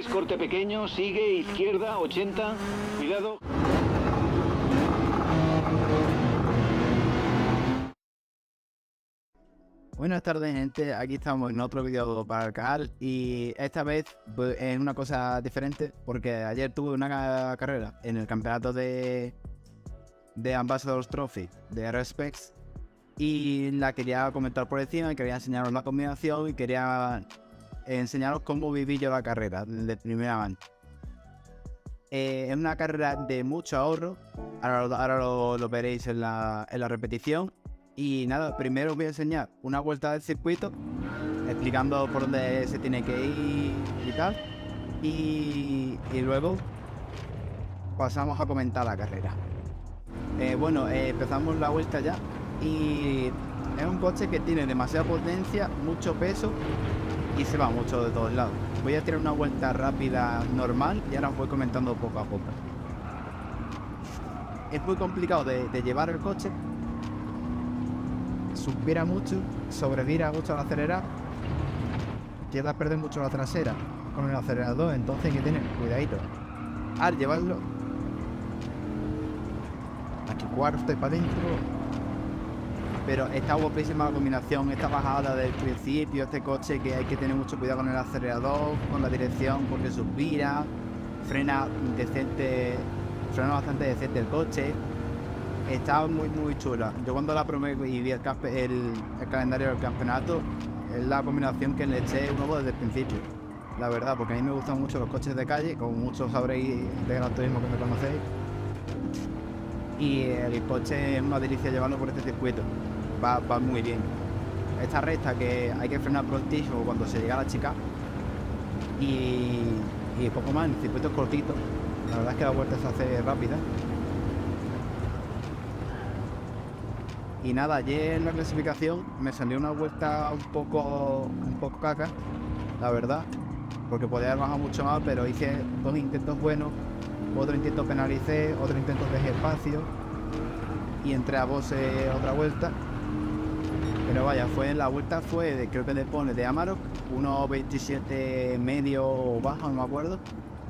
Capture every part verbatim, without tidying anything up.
es corte pequeño, sigue, izquierda, ochenta, cuidado. Buenas tardes, gente, aquí estamos en otro vídeo para el canal y esta vez pues, es una cosa diferente porque ayer tuve una ca carrera en el campeonato de, de Ambassadors Trophy de Respects y la quería comentar por encima y quería enseñaros la combinación y quería enseñaros cómo viví yo la carrera de primera mano. Eh, es una carrera de mucho ahorro, ahora, ahora lo, lo veréis en la, en la repetición. Y nada, primero os voy a enseñar una vuelta del circuito, explicando por dónde se tiene que ir y tal. Y, y luego pasamos a comentar la carrera. Eh, bueno, eh, empezamos la vuelta ya. Y es un coche que tiene demasiada potencia, mucho peso y se va mucho de todos lados. Voy a tirar una vuelta rápida normal y ahora os voy comentando poco a poco. Es muy complicado de, de llevar el coche. Suspira mucho, sobrevira mucho al acelerar, tiende a perder mucho la trasera con el acelerador, entonces hay que tener cuidadito al llevarlo. Aquí cuarto y para adentro, pero está guapísima la combinación, esta bajada del principio, este coche que hay que tener mucho cuidado con el acelerador, con la dirección, porque suspira, frena decente, frena bastante decente el coche. Está muy muy chula. Yo cuando la probé y vi el, el, el calendario del campeonato, es la combinación que le eché un ojo desde el principio. La verdad, porque a mí me gustan mucho los coches de calle, como muchos sabréis de Gran Turismo que me conocéis. Y el coche es una delicia llevarlo por este circuito. Va, va muy bien. Esta recta que hay que frenar prontísimo cuando se llega a la chica. Y, y poco más, el circuito es cortito. La verdad es que la vuelta se hace rápida. Y nada, ayer en la clasificación me salió una vuelta un poco un poco caca, la verdad, porque podía haber bajado mucho más, pero hice dos intentos buenos, otro intento penalicé, otro intento dejé espacio y entré a boxe otra vuelta. Pero vaya, fue la vuelta fue de, creo que le pone de Amarok, uno veintisiete medio o bajo, no me acuerdo.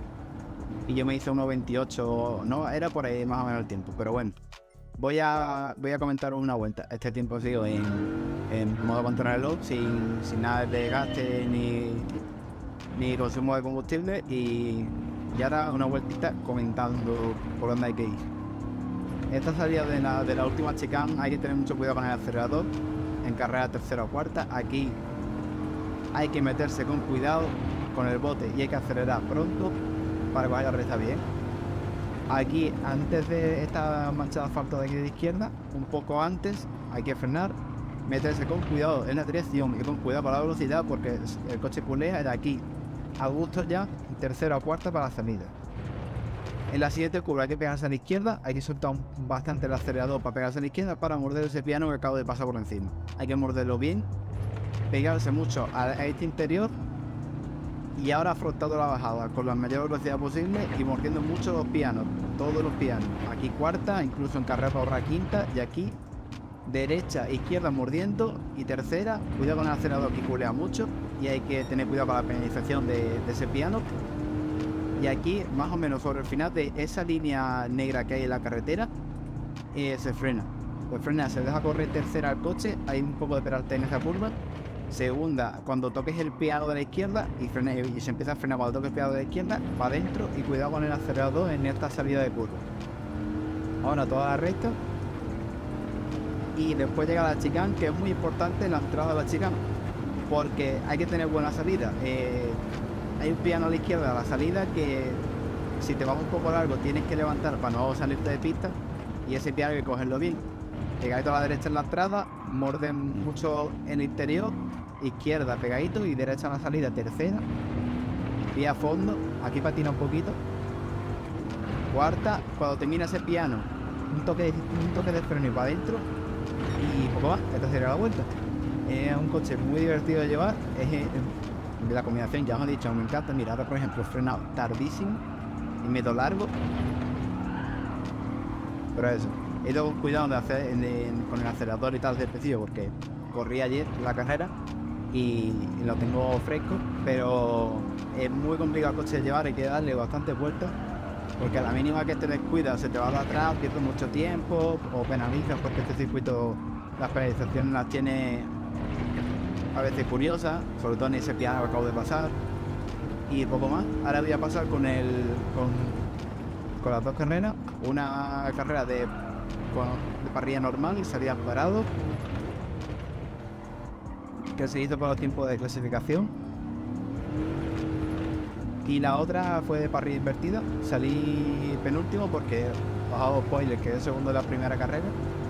Y yo me hice uno veintiocho, no, era por ahí más o menos el tiempo, pero bueno. Voy a, voy a comentar una vuelta. Este tiempo sigo en, en modo contrarreloj, sin, sin nada de desgaste ni, ni consumo de combustible. Y, y ahora una vueltita comentando por dónde hay que ir. Esta salida de la, de la última chicane hay que tener mucho cuidado con el acelerador. En carrera tercera o cuarta, aquí hay que meterse con cuidado con el bote y hay que acelerar pronto para que vaya la recta bien. Aquí, antes de esta mancha de asfalto de aquí de izquierda, un poco antes, hay que frenar, meterse con cuidado en la dirección y con cuidado para la velocidad, porque el coche culea de aquí a gusto ya, tercera o cuarta para la salida. En la siguiente curva hay que pegarse a la izquierda, hay que soltar un, bastante el acelerador para pegarse a la izquierda para morder ese piano que acabo de pasar por encima. Hay que morderlo bien, pegarse mucho a, a este interior. Y ahora afrontando la bajada con la mayor velocidad posible y mordiendo mucho los pianos, todos los pianos. Aquí cuarta, incluso en carrera para ahorrar quinta, y aquí derecha, izquierda mordiendo, y tercera, cuidado con el acelerador que culea mucho y hay que tener cuidado con la penalización de, de ese piano. Y aquí, más o menos sobre el final de esa línea negra que hay en la carretera, eh, se frena. Pues frena, se deja correr tercera al coche, hay un poco de peralte en esa curva. Segunda, cuando toques el piano de la izquierda y, frene, y se empieza a frenar cuando toques el piano de la izquierda, para adentro y cuidado con el acelerador en esta salida de curva. Ahora toda la recta y después llega la chicane, que es muy importante en la entrada de la chicane porque hay que tener buena salida. Eh, hay un piano a la izquierda a la salida que si te vas un poco largo tienes que levantar para no salirte de pista y ese piano hay que cogerlo bien. Pegadito a la derecha en la entrada, morden mucho en el interior, izquierda pegadito y derecha en la salida, tercera, pie a fondo, aquí patina un poquito, cuarta, cuando termina ese piano, un toque, un toque de freno y para adentro y poco más, esta sería la vuelta. Es un coche muy divertido de llevar, es de la combinación, ya os he dicho, me encanta. Mira, ahora por ejemplo, frenado tardísimo y meto largo, pero eso. He ido cuidado de hacer en, en, con el acelerador y tal de principio porque corrí ayer la carrera y, y lo tengo fresco, pero es muy complicado el coche de llevar, hay que darle bastantes vueltas, porque a la mínima que te descuidas se te va de atrás, pierdes mucho tiempo o penalizas, porque este circuito las penalizaciones las tiene a veces curiosas, sobre todo en ese piano que acabo de pasar, y poco más. Ahora voy a pasar con el con, con las dos carreras, una carrera de, con, de parrilla normal y salida parado, que se hizo por los tiempos de clasificación, y la otra fue de parrilla invertida. Salí penúltimo porque bajado spoiler, quedé segundo en la primera carrera.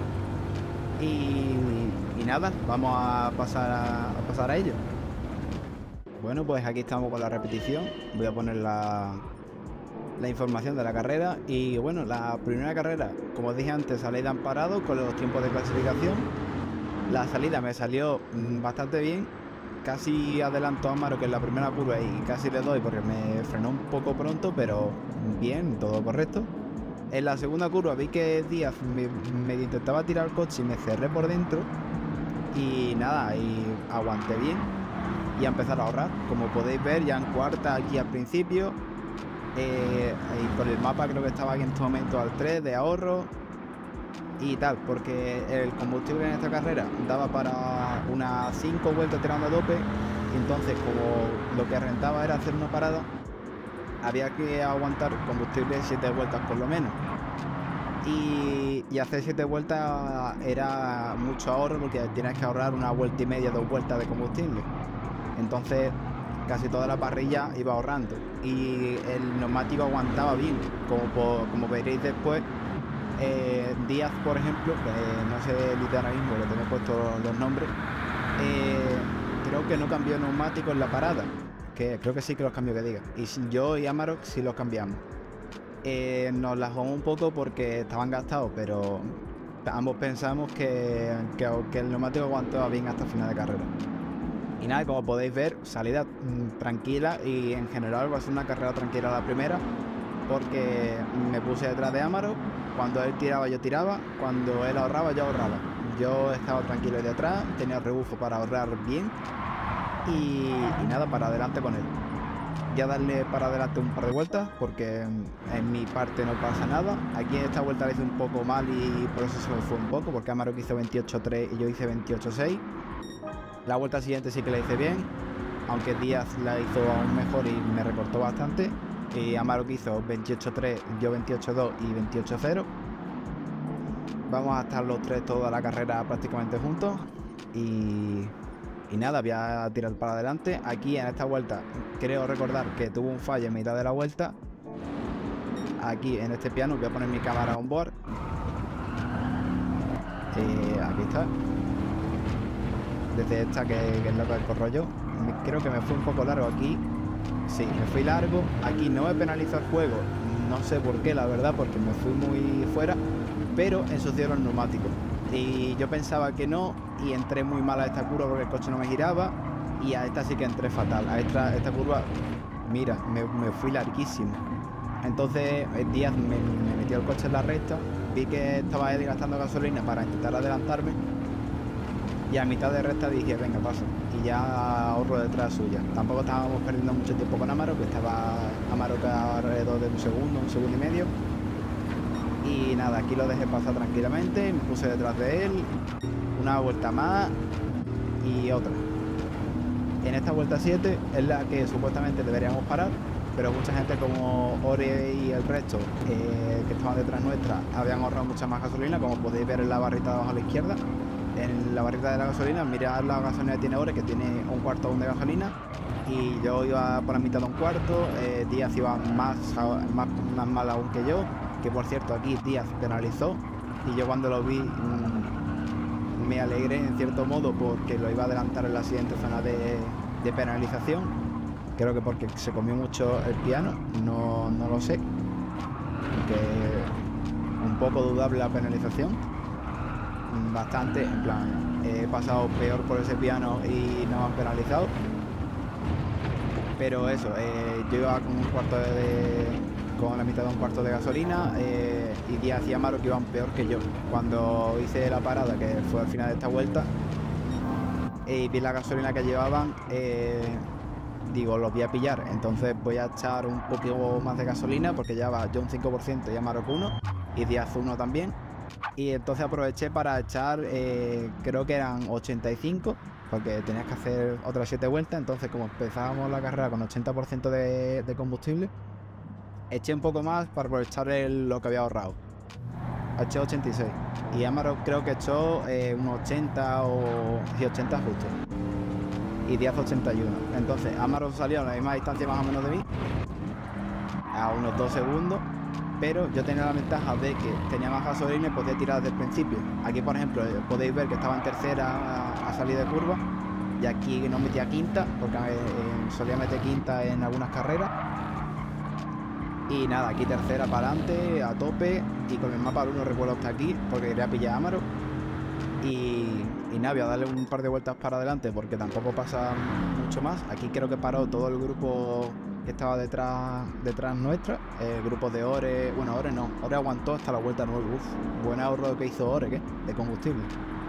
Y, y nada, vamos a pasar a, a pasar a ello. Bueno, pues aquí estamos con la repetición. Voy a poner la, la información de la carrera. Y bueno, la primera carrera, como os dije antes, salida en parado con los tiempos de clasificación. La salida me salió bastante bien. Casi adelanto a Amaro, que es la primera curva, y casi le doy porque me frenó un poco pronto, pero bien, todo correcto. En la segunda curva vi que Díaz me, me intentaba tirar el coche y me cerré por dentro. Y nada, y aguanté bien y a empezar a ahorrar. Como podéis ver, ya en cuarta aquí al principio. Eh, y por el mapa creo que estaba aquí en este momento al tres de ahorro y tal, porque el combustible en esta carrera daba para unas cinco vueltas tirando a tope, y entonces como lo que rentaba era hacer una parada, había que aguantar combustible siete vueltas por lo menos, y, y hacer siete vueltas era mucho ahorro, porque tienes que ahorrar una vuelta y media, dos vueltas de combustible. Entonces casi toda la parrilla iba ahorrando y el neumático aguantaba bien, como, por, como veréis después. Eh, Díaz, por ejemplo, que eh, no sé el ahora mismo, le tengo puesto los nombres, eh, creo que no cambió neumático en la parada, que creo que sí que los cambió, que diga, y yo y Amarok sí los cambiamos. Eh, nos la jugamos un poco porque estaban gastados, pero ambos pensamos que, que, que el neumático aguantaba bien hasta el final de carrera. Y nada, como podéis ver, salida mmm, tranquila, y en general va a ser una carrera tranquila la primera, porque me puse detrás de Amarok. Cuando él tiraba, yo tiraba. Cuando él ahorraba, yo ahorraba. Yo estaba tranquilo de atrás, tenía rebufo para ahorrar bien. Y, y nada, para adelante con él. Ya darle para adelante un par de vueltas, porque en mi parte no pasa nada. Aquí en esta vuelta la hice un poco mal y por eso se me fue un poco, porque Amarok hizo veintiocho tres y yo hice veintiocho seis. La vuelta siguiente sí que la hice bien, aunque Díaz la hizo aún mejor y me recortó bastante. Y Amarok hizo veintiocho tres, yo veintiocho dos y veintiocho cero. Vamos a estar los tres toda la carrera prácticamente juntos. Y, y nada, voy a tirar para adelante. Aquí en esta vuelta creo recordar que tuvo un fallo en mitad de la vuelta. Aquí en este piano voy a poner mi cámara on board. Eh, aquí está. Desde esta que, que es lo que corro yo. Creo que me fue un poco largo aquí. Sí, me fui largo. Aquí no me penalizó el juego, no sé por qué, la verdad, porque me fui muy fuera, pero ensució los neumáticos. Y yo pensaba que no, y entré muy mal a esta curva porque el coche no me giraba, y a esta sí que entré fatal. A esta, esta curva, mira, me, me fui larguísimo. Entonces el Díaz me, me metió el coche en la recta, vi que estaba él gastando gasolina para intentar adelantarme, y a mitad de recta dije, venga, paso, y ya ahorro detrás suya. Tampoco estábamos perdiendo mucho tiempo con Amarok, que estaba Amarok alrededor de un segundo, un segundo y medio. Y nada, aquí lo dejé pasar tranquilamente, me puse detrás de él, una vuelta más y otra. En esta vuelta siete es la que supuestamente deberíamos parar, pero mucha gente como Ore y el resto eh, que estaban detrás nuestra habían ahorrado mucha más gasolina, como podéis ver en la barrita de abajo a la izquierda. En la barrita de la gasolina, mirad la gasolina que tiene Ore, que tiene un cuarto aún de gasolina, y yo iba por la mitad de un cuarto. eh, Díaz iba más, más, más mal aún que yo, que por cierto aquí Díaz penalizó, y yo cuando lo vi mmm, me alegré en cierto modo, porque lo iba a adelantar en la siguiente zona de, de penalización. Creo que porque se comió mucho el piano, no, no lo sé, porque un poco dudable la penalización. Bastante, en plan, he pasado peor por ese piano y no me han penalizado, pero eso, eh, yo iba con un cuarto de, de con la mitad de un cuarto de gasolina, eh, y Díaz y Amarok que iban peor que yo. Cuando hice la parada, que fue al final de esta vuelta, y vi la gasolina que llevaban, eh, digo, los voy a pillar, entonces voy a echar un poquito más de gasolina porque ya va yo un cinco por ciento y Amarok uno y Díaz uno también. Y entonces aproveché para echar, eh, creo que eran ochenta y cinco, porque tenías que hacer otras siete vueltas. Entonces, como empezábamos la carrera con ochenta por ciento de, de combustible, eché un poco más para aprovechar el, lo que había ahorrado. Eché ochenta y seis. Y Amarok creo que echó eh, unos ochenta o sí, ochenta justo. Y Díaz ochenta y uno. Entonces, Amarok salió a la misma distancia más o menos de mí, a unos dos segundos. Pero yo tenía la ventaja de que tenía más gasolina y podía tirar desde el principio. Aquí, por ejemplo, podéis ver que estaba en tercera a, a salir de curva. Y aquí no metía quinta, porque eh, solía meter quinta en algunas carreras. Y nada, aquí tercera para adelante, a tope. Y con el mapa no recuerdo hasta aquí, porque quería pillar a Amarok. Y, y nada, voy a darle un par de vueltas para adelante, porque tampoco pasa mucho más. Aquí creo que paró todo el grupo que estaba detrás detrás nuestra, el grupo de Ore. Bueno, Ore no, Ore aguantó hasta la vuelta nueve. Uf, buen ahorro que hizo Ore, ¿qué? De combustible.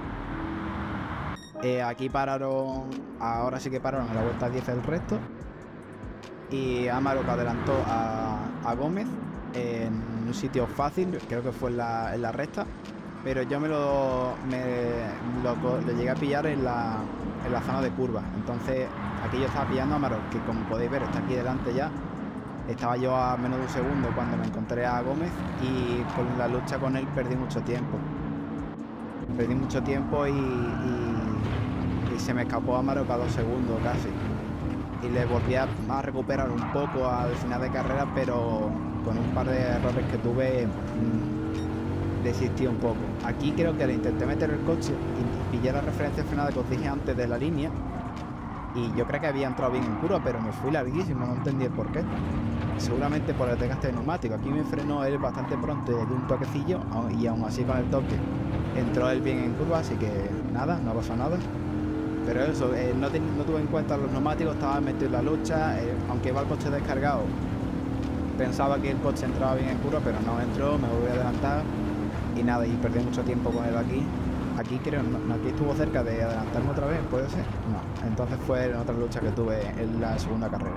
Eh, aquí pararon, ahora sí que pararon a la vuelta diez el resto. Y Amarok adelantó a, a Gómez en un sitio fácil, creo que fue en la, en la recta. Pero yo me lo, me lo, lo llegué a pillar en la, en la zona de curva. Entonces aquí yo estaba pillando a Amarok, que como podéis ver está aquí delante ya. Estaba yo a menos de un segundo cuando me encontré a Gómez, y con la lucha con él perdí mucho tiempo. Perdí mucho tiempo y, y, y se me escapó a Amarok a dos segundos casi. Y le volví a, a recuperar un poco al final de carrera, pero con un par de errores que tuve mmm, desistí un poco. Aquí creo que le intenté meter el coche y pillé la referencia frenada que os dije antes de la línea. Y yo creo que había entrado bien en curva, pero me fui larguísimo, no entendí el porqué. Seguramente por el desgaste de neumático. Aquí me frenó él bastante pronto de un toquecillo, y aún así con el toque entró él bien en curva, así que nada, no pasó nada. Pero eso, eh, no, no tuve en cuenta los neumáticos, estaba metido en la lucha, eh, aunque iba el coche descargado. Pensaba que el coche entraba bien en curva, pero no entró, me volví a adelantar y nada, y perdí mucho tiempo con él aquí. Aquí creo, no, aquí estuvo cerca de adelantarme otra vez, ¿puede ser? No, entonces fue en otra lucha que tuve en la segunda carrera.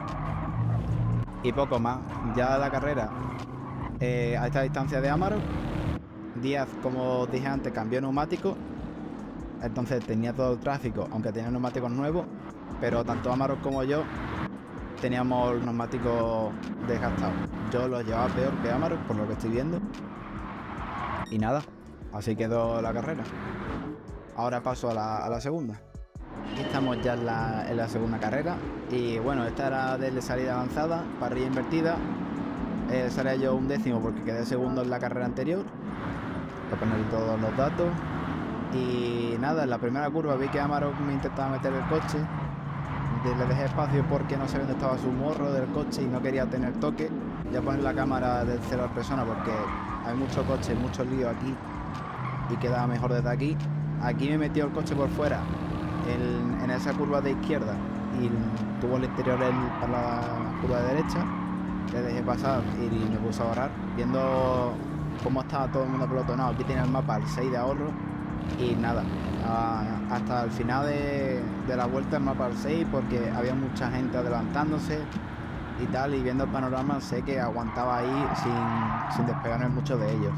Y poco más, ya la carrera, eh, a esta distancia de Amarok, Díaz, como dije antes, cambió neumático, entonces tenía todo el tráfico, aunque tenía neumáticos nuevos, pero tanto Amarok como yo teníamos neumáticos desgastados. Yo los llevaba peor que Amarok, por lo que estoy viendo. Y nada, así quedó la carrera. Ahora paso a la, a la segunda. Aquí estamos ya en la, en la segunda carrera. Y bueno, esta era de salida avanzada, parrilla invertida. Eh, salía yo un décimo porque quedé segundo en la carrera anterior. Voy a poner todos los datos. Y nada, en la primera curva vi que Amarok me intentaba meter el coche. Le dejé espacio porque no sabía dónde estaba su morro del coche y no quería tener toque. Voy a poner la cámara del cero a persona porque hay mucho coche, mucho lío aquí y queda mejor desde aquí. Aquí me metió el coche por fuera en, en esa curva de izquierda y tuvo el interior el, para la curva de derecha. Le dejé pasar y me puse a ahorrar viendo cómo estaba todo el mundo pelotonado. Aquí tiene el mapa al seis de ahorro y nada, a, hasta el final de, de la vuelta el mapa al seis porque había mucha gente adelantándose y tal, y viendo el panorama sé que aguantaba ahí sin, sin despegarme mucho de ellos.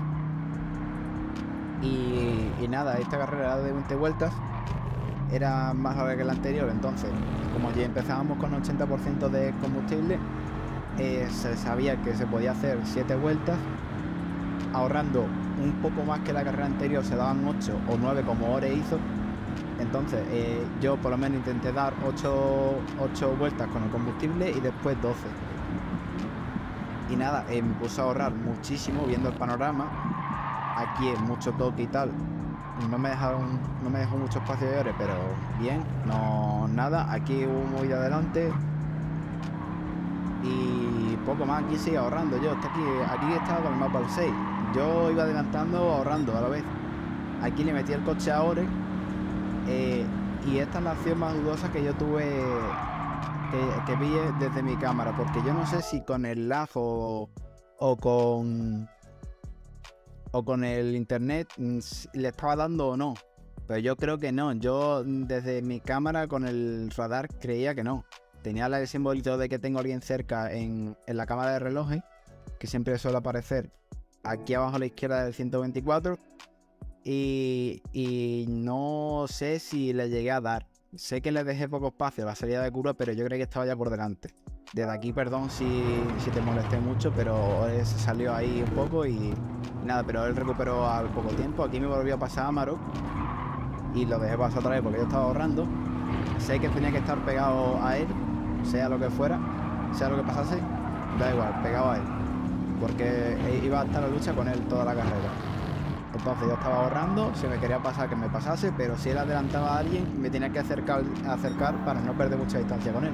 Y, y nada, esta carrera de veinte vueltas era más larga que la anterior, entonces como ya empezábamos con ochenta por ciento de combustible, eh, se sabía que se podía hacer siete vueltas ahorrando un poco más que la carrera anterior. Se daban ocho o nueve como Ore hizo. Entonces eh, yo por lo menos intenté dar ocho vueltas con el combustible y después doce. Y nada, eh, me puse a ahorrar muchísimo viendo el panorama. Aquí es mucho toque y tal. No me dejaron, no me dejó mucho espacio de Ore, pero bien, no nada. Aquí hubo muy adelante. Y poco más, aquí sigue ahorrando yo. Hasta aquí, aquí estaba con el mapa al seis. Yo iba adelantando, ahorrando a la vez. Aquí le metí el coche a Ore. Eh, y esta es la acción más dudosa que yo tuve, que, que vi desde mi cámara, porque yo no sé si con el lag o, o con o con el internet le estaba dando o no, Pero yo creo que no. Yo desde mi cámara con el radar creía que no. Tenía el simbolito de que tengo a alguien cerca en, en la cámara de relojes, que siempre suele aparecer aquí abajo a la izquierda del ciento veinticuatro. Y, y no sé si le llegué a dar. Sé que le dejé poco espacio a la salida de curva, pero yo creía que estaba ya por delante. Desde aquí, perdón si, si te molesté mucho, pero él se salió ahí un poco y nada, pero él recuperó al poco tiempo. Aquí me volvió a pasar Amarok y lo dejé pasar otra vez porque yo estaba ahorrando. Sé que tenía que estar pegado a él, sea lo que fuera, sea lo que pasase, da igual, pegado a él, porque iba a estar la lucha con él toda la carrera. Entonces yo estaba ahorrando, si me quería pasar que me pasase, pero si él adelantaba a alguien me tenía que acercar, acercar para no perder mucha distancia con él.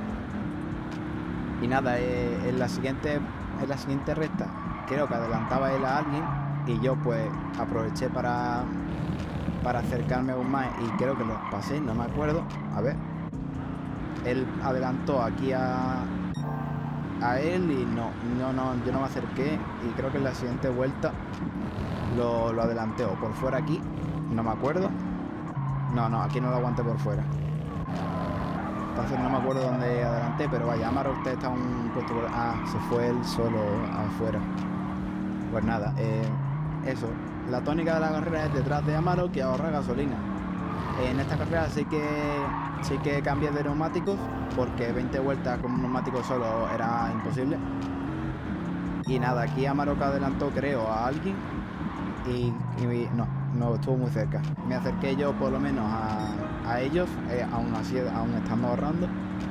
Y nada, eh, en, la siguiente, en la siguiente recta creo que adelantaba él a alguien y yo pues aproveché para, para acercarme aún más y creo que lo pasé, no me acuerdo. A ver, él adelantó aquí a, a él y no, no, no, yo no me acerqué y creo que en la siguiente vuelta lo, lo adelanté o por fuera aquí, no me acuerdo. No, no, aquí no lo aguanté por fuera. Entonces no me acuerdo dónde adelanté, pero vaya, Amarok usted está un puesto por... Ah, se fue él solo afuera. Pues nada, eh, eso. La tónica de la carrera es detrás de Amarok y ahorrar gasolina. En esta carrera sí que sí que cambié de neumáticos, porque veinte vueltas con un neumático solo era imposible. Y nada, aquí Amarok adelantó creo a alguien y, y no, no estuvo muy cerca. Me acerqué yo por lo menos a, a ellos, eh, aún así, aún estando ahorrando.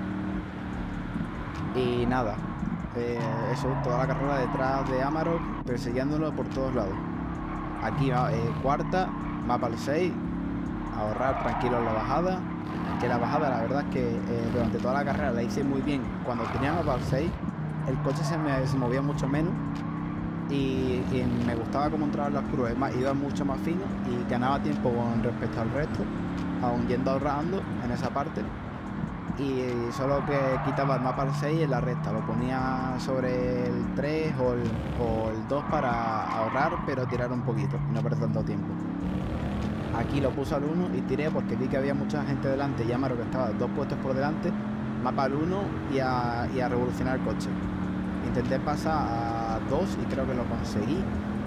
Y nada, eh, eso, toda la carrera detrás de Amarok, persiguiéndolo por todos lados. Aquí va eh, cuarta, mapa al seis, ahorrar tranquilo en la bajada. Que la bajada la verdad es que eh, durante toda la carrera la hice muy bien. Cuando tenía mapa al seis, el coche se me se movía mucho menos. Y, y me gustaba cómo entraba en las curvas, es más, iba mucho más fino y ganaba tiempo con respecto al resto, aún yendo ahorrando en esa parte. Y solo que quitaba el mapa al seis en la recta, lo ponía sobre el tres o el, o el dos para ahorrar, pero tirar un poquito, no perder tanto tiempo. Aquí lo puse al uno y tiré porque vi que había mucha gente delante y Amarok que estaba dos puestos por delante, mapa al uno y a, y a revolucionar el coche. Intenté pasar a dos y creo que lo conseguí.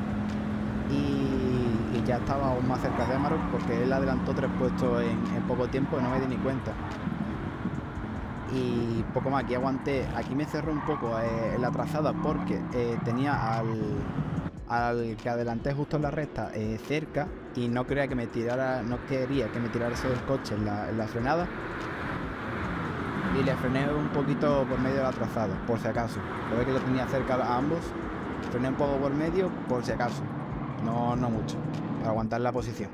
Y, y ya estaba aún más cerca de Amarok porque él adelantó tres puestos en, en poco tiempo y no me di ni cuenta. Y poco más, aquí aguanté, aquí me cerró un poco eh, en la trazada porque eh, tenía al, al que adelanté justo en la recta eh, cerca y no quería que me tirara, no quería que me tirase el coche en la, en la frenada. Y le frené un poquito por medio de la trazada, por si acaso. Lo que lo tenía cerca a ambos, frené un poco por medio, por si acaso. No, no mucho, para aguantar la posición.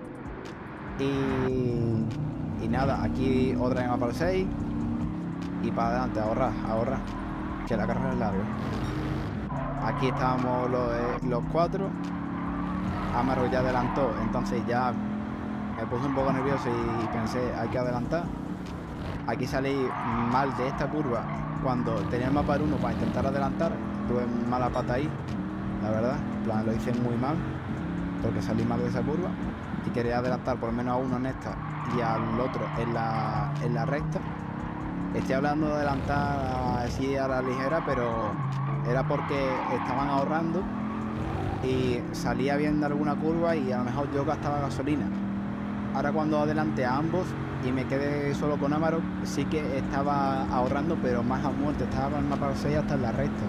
Y, y nada, aquí otra vez para el seis. Y para adelante, ahorrar, ahorrar. Que la carrera es larga. Aquí estábamos los, eh, los cuatro. Amarok ya adelantó, entonces ya me puse un poco nervioso y pensé, hay que adelantar. Aquí salí mal de esta curva cuando tenía el mapa en uno para intentar adelantar. Tuve mala pata ahí, la verdad. En plan, lo hice muy mal porque salí mal de esa curva y quería adelantar por lo menos a uno en esta y al otro en la, en la recta. Estoy hablando de adelantar así a la ligera, pero era porque estaban ahorrando y salía bien de alguna curva y a lo mejor yo gastaba gasolina. Ahora cuando adelanté a ambos y me quedé solo con Amarok, sí que estaba ahorrando, pero más a muerte, estaba con el mapa seis hasta en la recta.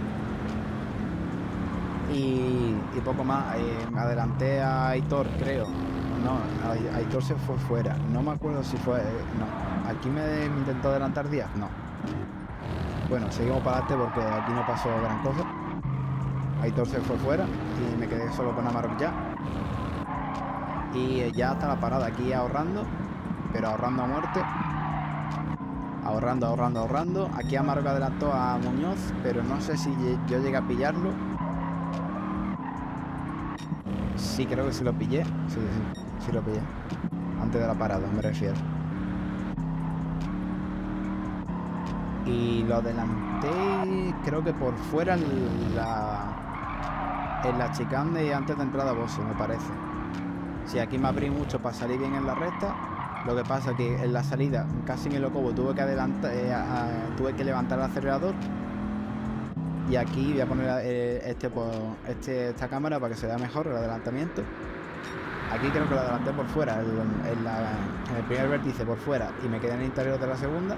Y, y poco más, eh, me adelanté a Aitor, creo. No, Aitor se fue fuera, no me acuerdo si fue... Eh, no, aquí me, me intentó adelantar Díaz, no. Bueno, seguimos para adelante porque aquí no pasó gran cosa. Aitor se fue fuera y me quedé solo con Amarok ya. Y ya está la parada aquí ahorrando, pero ahorrando a muerte. Ahorrando, ahorrando, ahorrando. Aquí Amarok adelantó a Muñoz, pero no sé si yo llegué a pillarlo. Sí, creo que sí lo pillé. Sí, sí, sí lo pillé. Antes de la parada, me refiero. Y lo adelanté, creo que por fuera en la, en la chicane antes de entrada a Bosse, me parece. Si aquí me abrí mucho para salir bien en la recta, lo que pasa que en la salida casi me lo cobo, tuve que adelantar, eh, a, tuve que levantar el acelerador. Y aquí voy a poner eh, este, pues, este, esta cámara para que se vea mejor el adelantamiento. Aquí creo que lo adelanté por fuera, en, en, la, en el primer vértice por fuera, y me quedé en el interior de la segunda.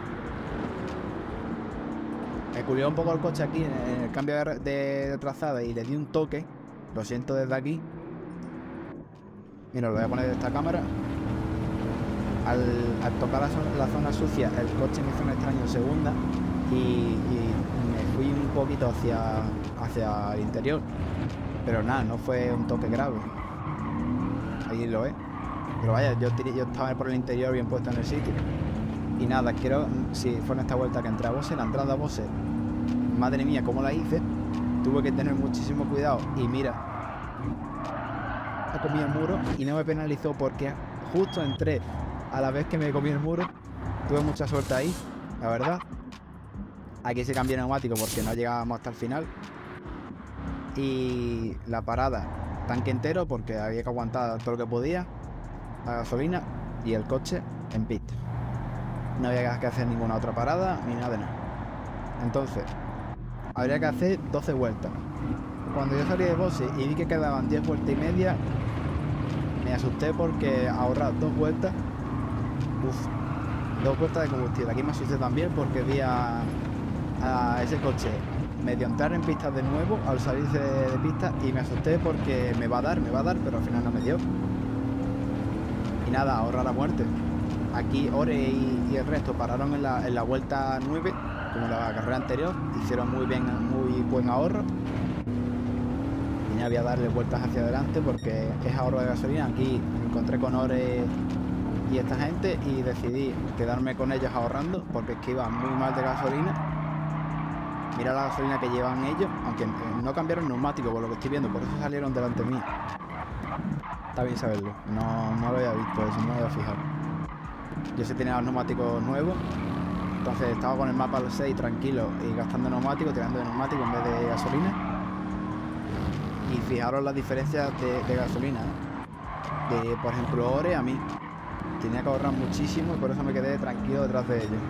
Me culió un poco el coche aquí en el cambio de, de, de trazada y le di un toque. Lo siento desde aquí. Mira, lo voy a poner de esta cámara. Al, al tocar la, la zona sucia, el coche me hizo un extraño en segunda y, y me fui un poquito hacia, hacia el interior. Pero nada, no fue un toque grave. Ahí lo es. Pero vaya, yo, tiré, yo estaba por el interior bien puesto en el sitio. Y nada, quiero, si fue en esta vuelta que entré a Bose, la entrada a Bose, madre mía, cómo la hice. Tuve que tener muchísimo cuidado. Y mira, he comido el muro y no me penalizó porque justo entré a la vez que me comí el muro. Tuve mucha suerte ahí, la verdad. Aquí se cambió el neumático porque no llegábamos hasta el final. Y la parada, tanque entero porque había que aguantar todo lo que podía, la gasolina y el coche en pista. No había que hacer ninguna otra parada ni nada de nada. Entonces, habría que hacer doce vueltas. Cuando yo salí de Bose y vi que quedaban diez vueltas y media, me asusté porque ahorrar dos vueltas, uff, dos vueltas de combustible. Aquí me asusté también porque vi a, a ese coche medio entrar en pistas de nuevo al salirse de, de pista y me asusté porque me va a dar, me va a dar, pero al final no me dio. Y nada, ahorrar a muerte. Aquí Ore y, y el resto pararon en la, en la vuelta nueve, como la carrera anterior, hicieron muy bien, muy buen ahorro. Y ya voy a darle vueltas hacia adelante porque es ahorro de gasolina. Aquí me encontré con Ore y esta gente y decidí quedarme con ellos ahorrando porque es que iba muy mal de gasolina. Mira la gasolina que llevan ellos, aunque no cambiaron neumático por lo que estoy viendo, por eso salieron delante de mí. Está bien saberlo, no, no lo había visto eso, no lo había fijado. Yo sí tenía los neumáticos nuevos, entonces estaba con el mapa a los seis tranquilo y gastando neumáticos, tirando de neumático en vez de gasolina. Y fijaros las diferencias de, de gasolina, ¿eh? De, por ejemplo, Ore a mí tenía que ahorrar muchísimo y por eso me quedé tranquilo detrás de ellos.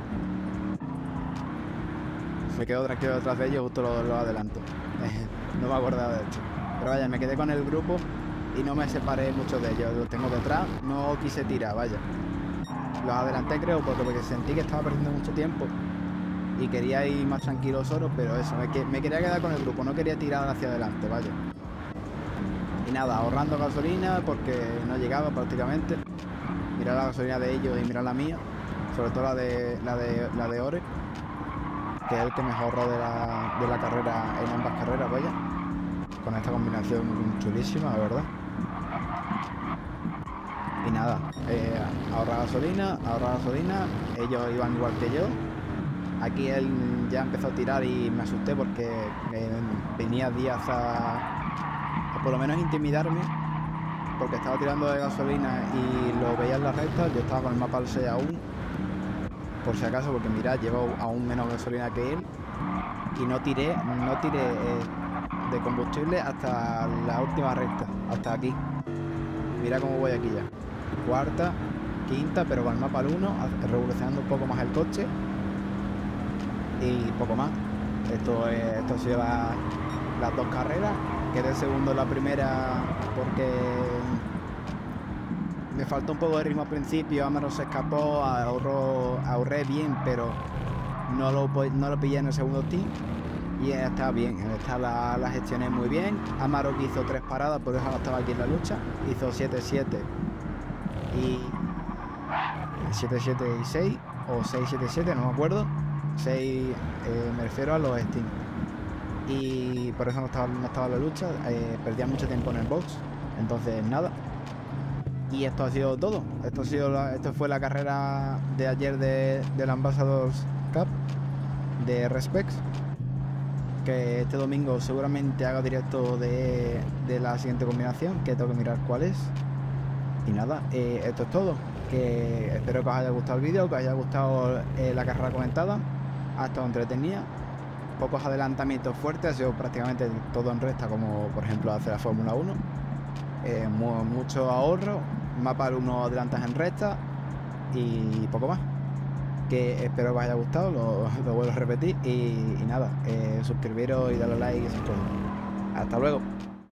Me quedo tranquilo detrás de ellos, justo lo, lo adelanto. No me acordaba de esto. Pero vaya, me quedé con el grupo y no me separé mucho de ellos. Los tengo detrás, no quise tirar, vaya. Los adelanté creo porque, porque sentí que estaba perdiendo mucho tiempo y quería ir más tranquilo solo, pero eso, me, que, me quería quedar con el grupo, no quería tirar hacia adelante, vaya. Y nada, ahorrando gasolina porque no llegaba prácticamente. Mirar la gasolina de ellos y mirar la mía, sobre todo la de la de la de Ore, que es el que mejor ahorró de la, de la carrera en ambas carreras, vaya. Con esta combinación chulísima, de verdad. Y nada, eh, ahorrar gasolina, ahorrar gasolina, ellos iban igual que yo. Aquí él ya empezó a tirar y me asusté porque eh, venía Díaz a, a por lo menos intimidarme, porque estaba tirando de gasolina y lo veía en la recta. Yo estaba con el mapa al seis aún, por si acaso, porque mirad, llevo aún menos gasolina que él y no tiré, no tiré eh, de combustible hasta la última recta, hasta aquí. Mira cómo voy aquí ya. Cuarta, quinta, pero con el mapa al uno, revolucionando un poco más el coche y poco más. Esto, es, esto ha sido la, las dos carreras. Quedé segundo en la primera porque me faltó un poco de ritmo al principio, Amaro se escapó, ahorró, ahorré bien, pero no lo, no lo pillé en el segundo team. Y está bien, está la, la gestioné muy bien. Amaro que hizo tres paradas, por eso no estaba aquí en la lucha. Hizo siete siete y siete siete y seis, o seis siete siete, no me acuerdo. seis, eh, me refiero a los Steam. Y por eso no estaba, no estaba en la lucha, eh, perdía mucho tiempo en el box. Entonces nada. Y esto ha sido todo. Esto ha sido la, esto fue la carrera de ayer de, del Ambassadors Cup de Respecs. Que este domingo seguramente haga directo de, de la siguiente combinación, que tengo que mirar cuál es. Y nada, eh, esto es todo. Que espero que os haya gustado el vídeo, que os haya gustado eh, la carrera comentada. Ha estado entretenida. Pocos adelantamientos fuertes, ha sido prácticamente todo en recta, como por ejemplo hace la Fórmula uno. eh, mu- mucho ahorro, mapa uno adelantas en recta y poco más. Que espero que os haya gustado, lo, lo vuelvo a repetir y, y nada, eh, suscribiros y darle like y eso es todo. Hasta luego.